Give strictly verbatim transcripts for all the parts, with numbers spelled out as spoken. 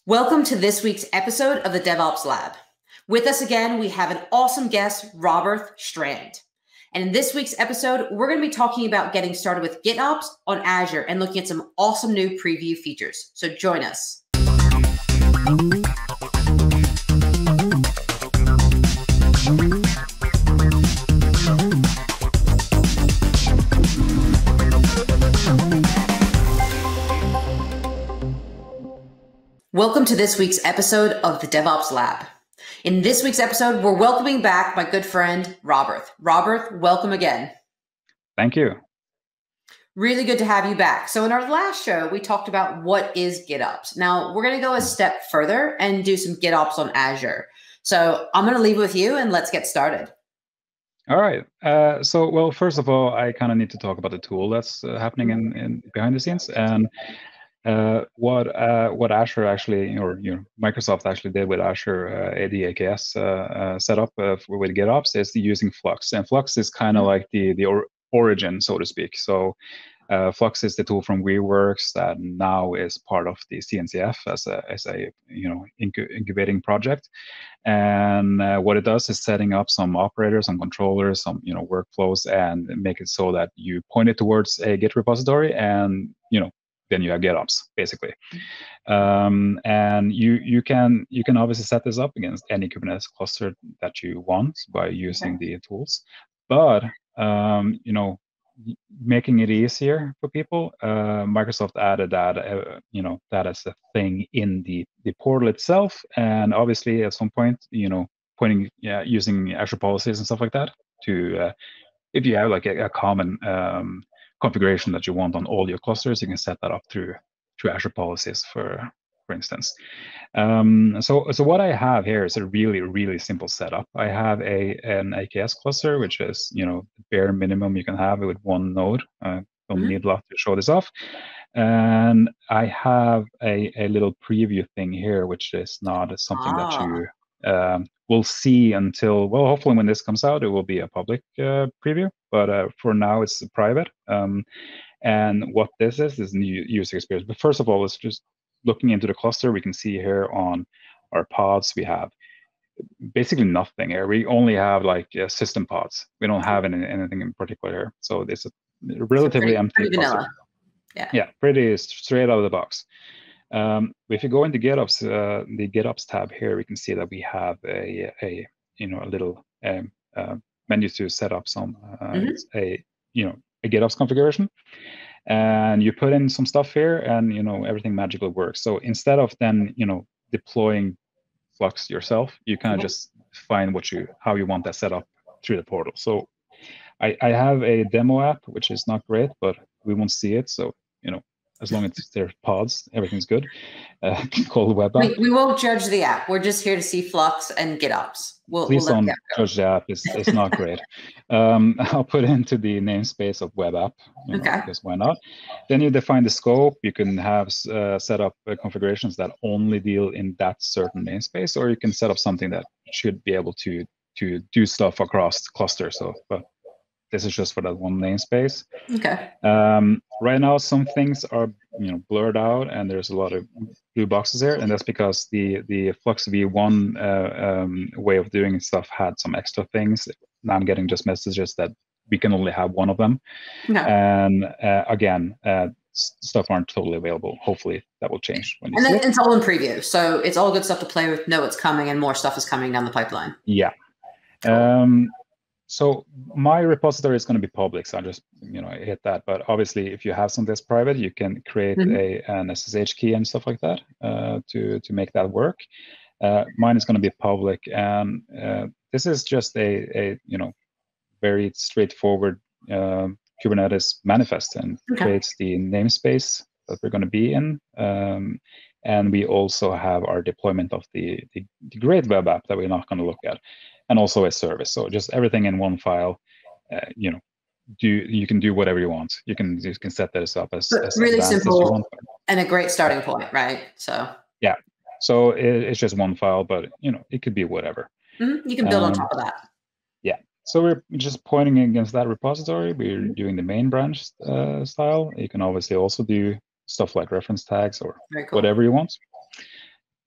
Welcome to this week's episode of the DevOps Lab. With us again, we have an awesome guest, Roberth Strand. And in this week's episode, we're going to be talking about getting started with GitOps on Azure and looking at some awesome new preview features. So join us. Welcome to this week's episode of the DevOps Lab. In this week's episode, we're welcoming back my good friend, Roberth. Roberth, welcome again. Thank you. Really good to have you back. So in our last show, we talked about what is GitOps. Now, we're going to go a step further and do some GitOps on Azure. So I'm going to leave it with you and let's get started. All right. Uh, so, well, first of all, I kind of need to talk about the tool that's uh, happening in, in behind the scenes. And Uh, what uh, what Azure actually, or you know, Microsoft actually did with Azure uh, the A K S uh, uh, setup uh, with GitOps is using Flux, and Flux is kind of like the the or origin, so to speak. So uh, Flux is the tool from WeWorks that now is part of the C N C F as a as a you know incubating project. And uh, what it does is setting up some operators, some controllers, some you know workflows, and make it so that you point it towards a Git repository, and you know. Then you have GitOps, basically, um, and you you can you can obviously set this up against any Kubernetes cluster that you want by using okay. the tools. But um, you know, making it easier for people, uh, Microsoft added that uh, you know that as a thing in the the portal itself, and obviously at some point, you know, pointing yeah using Azure policies and stuff like that to uh, if you have like a, a common um, configuration that you want on all your clusters, you can set that up through through Azure policies, for for instance. Um, so so what I have here is a really really simple setup. I have a an A K S cluster, which is you know the bare minimum you can have with one node. I don't mm-hmm. need a lot to show this off. And I have a a little preview thing here, which is not something ah. that you um, will see until, well, hopefully when this comes out, it will be a public uh, preview, but uh, for now it's private. Um, and what this is, is new user experience. But first of all, it's just looking into the cluster. We can see here on our pods, we have basically nothing here. We only have like uh, system pods. We don't have any, anything in particular here. So it's a relatively so pretty, empty pretty cluster. Vanilla. Yeah. Yeah, pretty straight out of the box. Um, if you go into GitOps, uh, the GitOps tab here, we can see that we have a, a you know, a little um, uh, menu to set up some uh, mm-hmm. a you know a GitOps configuration, and you put in some stuff here, and you know everything magically works. So instead of then you know deploying Flux yourself, you kind of mm-hmm. just find what you how you want that set up through the portal. So I, I have a demo app which is not great, but we won't see it. So you know. As long as they're pods, everything's good. Uh, called web app. We, we won't judge the app. We're just here to see Flux and GitOps. We'll, Please we'll don't judge the app. It's, it's not great. Um, I'll put it into the namespace of web app. You know, okay. Because why not? Then you define the scope. You can have uh, set up uh, configurations that only deal in that certain namespace, or you can set up something that should be able to to do stuff across clusters. So, but this is just for that one namespace. Okay. Um, right now, some things are you know blurred out, and there's a lot of blue boxes here, and that's because the the Flux V one uh, um, way of doing stuff had some extra things. Now I'm getting just messages that we can only have one of them. No. And uh, again, uh, stuff aren't totally available. Hopefully that will change when you and see then it. It's all in preview, so it's all good stuff to play with. Know it's coming, and more stuff is coming down the pipeline. Yeah. Cool. Um, So my repository is going to be public, so I just you know hit that. But obviously, if you have something that's private, you can create mm-hmm. a an S S H key and stuff like that uh, to to make that work. Uh, mine is going to be public, and uh, this is just a a you know very straightforward uh, Kubernetes manifest, and okay. creates the namespace that we're going to be in. Um, and we also have our deployment of the, the, the great web app that we're not going to look at. And also a service. So just everything in one file. Uh, you know, do you can do whatever you want. You can you can set this up as, as really simple as you want. And a great starting point, right? So yeah, so it, it's just one file, but you know it could be whatever. Mm-hmm. You can build um, on top of that. Yeah. So we're just pointing against that repository. We're mm-hmm. doing the main branch uh, style. You can obviously also do stuff like reference tags or cool. whatever you want.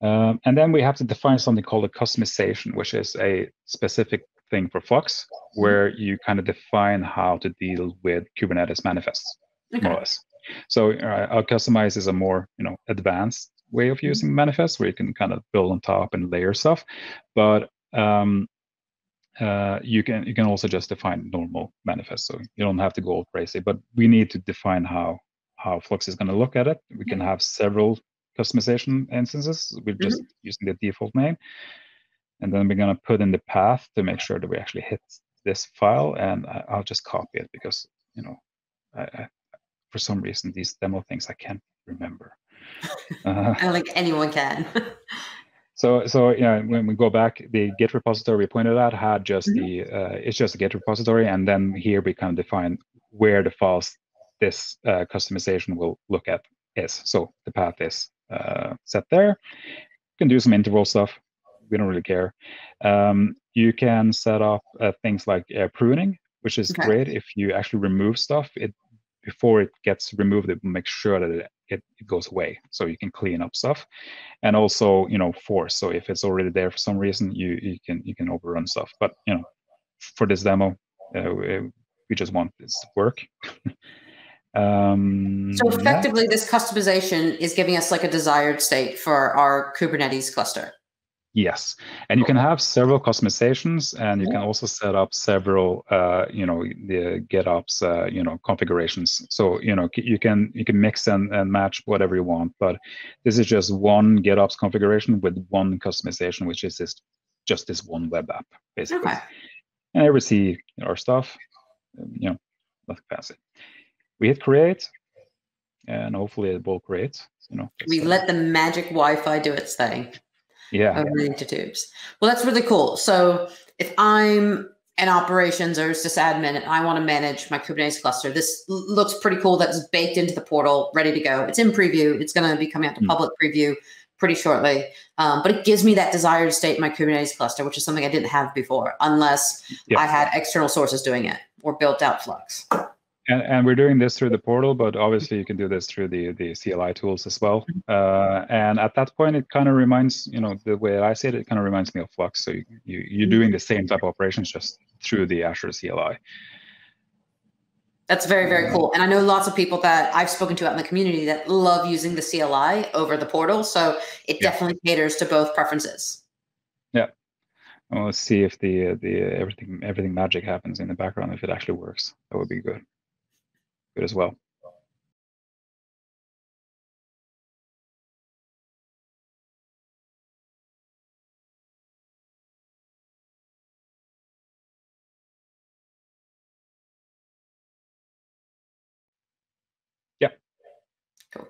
Um, and then we have to define something called a customization, which is a specific thing for Flux, where you kind of define how to deal with Kubernetes manifests, okay. more or less. So uh, our customize is a more, you know, advanced way of using mm-hmm. manifests, where you can kind of build on top and layer stuff. But um, uh, you can you can also just define normal manifests, so you don't have to go all crazy. But we need to define how how Flux is going to look at it. We can have several customization instances. We're just mm-hmm. using the default name, and then we're going to put in the path to make sure that we actually hit this file. And I, I'll just copy it because, you know, I, I, for some reason these demo things I can't remember. Uh, I don't think anyone can. so so yeah, when we go back, the Git repository we pointed out had just mm-hmm. the uh, it's just a Git repository, and then here we kind of define where the files this uh, customization will look at is. So the path is uh, set there. You can do some interval stuff. We don't really care. Um, you can set up uh, things like uh, pruning, which is okay. great. If you actually remove stuff, it before it gets removed, it will make sure that it, it, it goes away. So you can clean up stuff, and also, you know, force. So if it's already there for some reason, you you can you can overrun stuff. But you know, for this demo, uh, we just want this to work. Um, so effectively, yeah. this customization is giving us like a desired state for our Kubernetes cluster. Yes, and you can have several customizations, and you can also set up several, uh, you know, the GitOps, uh, you know, configurations. So you know, you can you can mix and, and match whatever you want. But this is just one GitOps configuration with one customization, which is this just this one web app basically. Okay. And I see our stuff, you know, nothing fancy. We hit create, and hopefully it will create. You know, we let the magic Wi-Fi do its thing. Yeah. Over into tubes. Well, that's really cool. So if I'm an operations or sysadmin and I want to manage my Kubernetes cluster, this looks pretty cool. That's baked into the portal, ready to go. It's in preview. It's going to be coming out to mm. public preview pretty shortly. Um, but it gives me that desired state in my Kubernetes cluster, which is something I didn't have before, unless yeah. I had external sources doing it or built out Flux. And, and we're doing this through the portal, but obviously you can do this through the, the C L I tools as well. Uh, and at that point, it kind of reminds, you know, the way I see it, it kind of reminds me of Flux. So you, you, you're doing the same type of operations just through the Azure C L I. That's very, very cool. And I know lots of people that I've spoken to out in the community that love using the C L I over the portal. So it yeah. definitely caters to both preferences. Yeah. Well, let's see if the the everything everything magic happens in the background, if it actually works. That would be good. Good as well. Yeah. Cool.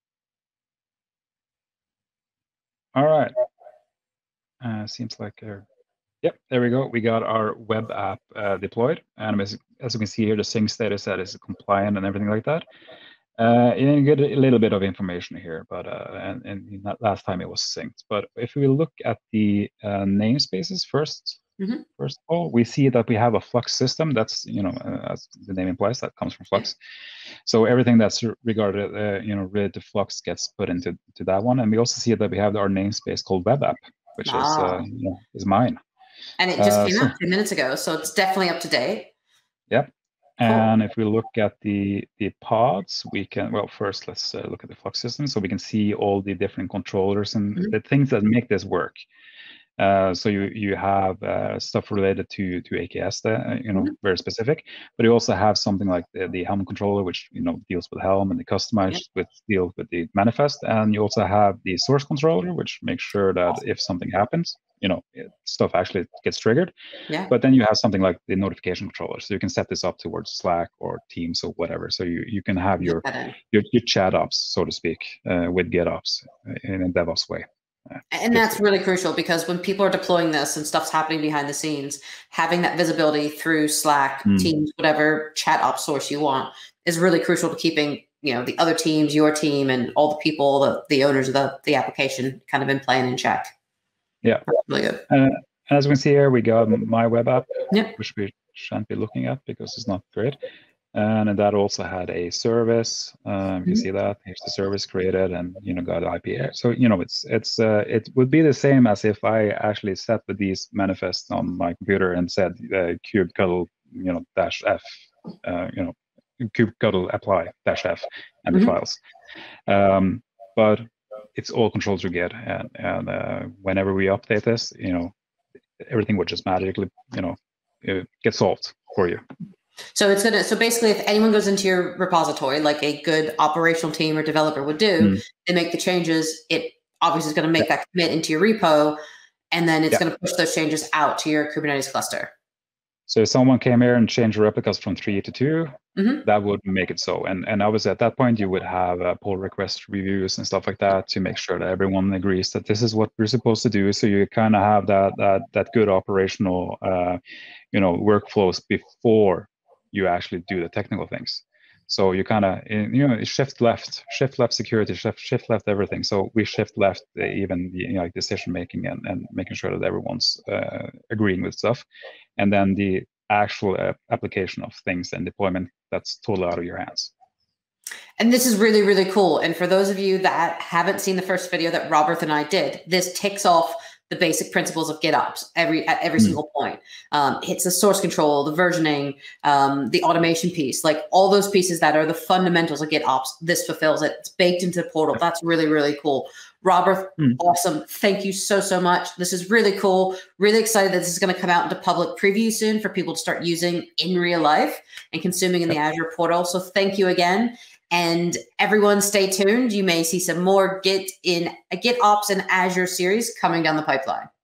All right. Uh, seems like uh, yep, there we go. We got our web app uh, deployed, and as, as you can see here, the sync status that is compliant and everything like that. Uh, you get a little bit of information here, but uh, and, and last time it was synced. But if we look at the uh, namespaces first, mm-hmm. first of all, we see that we have a Flux system. That's, you know, uh, as the name implies, that comes from Flux. So everything that's regarded, uh, you know, related to Flux gets put into to that one. And we also see that we have our namespace called web app, which ah. is uh, you know, is mine. And it just uh, came so, out two minutes ago, so it's definitely up to date. Yep. And if we look at the the pods, we can, well, first let's uh, look at the Flux system, so we can see all the different controllers and mm-hmm. the things that make this work. Uh, so you you have uh, stuff related to to A K S, that, you know, mm-hmm. very specific, but you also have something like the, the Helm controller, which, you know, deals with Helm, and the customized yep. with deals with the manifest, and you also have the source controller, which makes sure that awesome. If something happens, you know, it, stuff actually gets triggered. Yeah. But then you have something like the notification controller, so you can set this up towards Slack or Teams or whatever. So you you can have your your, your chat ops, so to speak, uh, with GitOps in a DevOps way. Uh, and that's really crucial, because when people are deploying this and stuff's happening behind the scenes, having that visibility through Slack, mm. Teams, whatever chat ops source you want, is really crucial to keeping, you know, the other teams, your team, and all the people, the, the owners of the, the application kind of in play and in check. Yeah. That's really good. Uh, as we can see here, we got my web app, yep. which we shan't be looking at because it's not great. and that also had a service. Um, you see that here's the service created, and you know got I P. So you know it's it's uh, it would be the same as if I actually set with these manifests on my computer and said uh, kubectl you know dash f uh, you know kubectl apply dash f and the mm-hmm. files. Um, but it's all controlled through Git, and and uh, whenever we update this, you know everything would just magically you know get solved for you. So it's gonna. So basically, if anyone goes into your repository, like a good operational team or developer would do, mm. they make the changes. It obviously is going to make yeah. that commit into your repo, and then it's yeah. going to push those changes out to your Kubernetes cluster. So if someone came here and changed replicas from three to two, mm-hmm. that would make it so. And and obviously at that point you would have uh, pull request reviews and stuff like that to make sure that everyone agrees that this is what we're supposed to do. So you kind of have that that that good operational, uh, you know, workflows before you actually do the technical things. So you kind of, you know, shift left, shift left security, shift shift left everything. So we shift left uh, even the you know, like decision making and, and making sure that everyone's uh, agreeing with stuff. And then the actual uh, application of things and deployment, that's totally out of your hands. And this is really, really cool. And for those of you that haven't seen the first video that Roberth and I did, this ticks off the basic principles of GitOps every at every mm. single point. Um, it's the source control, the versioning, um, the automation piece, like all those pieces that are the fundamentals of GitOps. This fulfills it. It's baked into the portal. That's really, really cool. Roberth, mm. awesome. Thank you so, so much. This is really cool. Really excited that this is going to come out into public preview soon for people to start using in real life and consuming in the Azure portal. So thank you again. And everyone stay tuned. You may see some more Git in a GitOps and Azure series coming down the pipeline.